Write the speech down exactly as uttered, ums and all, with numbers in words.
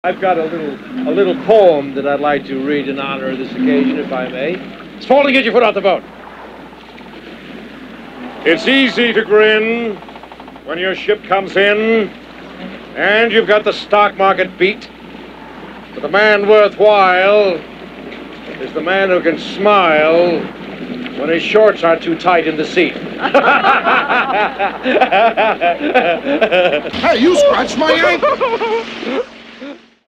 I've got a little, a little poem that I'd like to read in honor of this occasion, if I may. It's falling, get your foot off the boat. It's easy to grin when your ship comes in and you've got the stock market beat. But the man worthwhile is the man who can smile when his shorts aren't too tight in the seat. Hey, you scratched my ankle!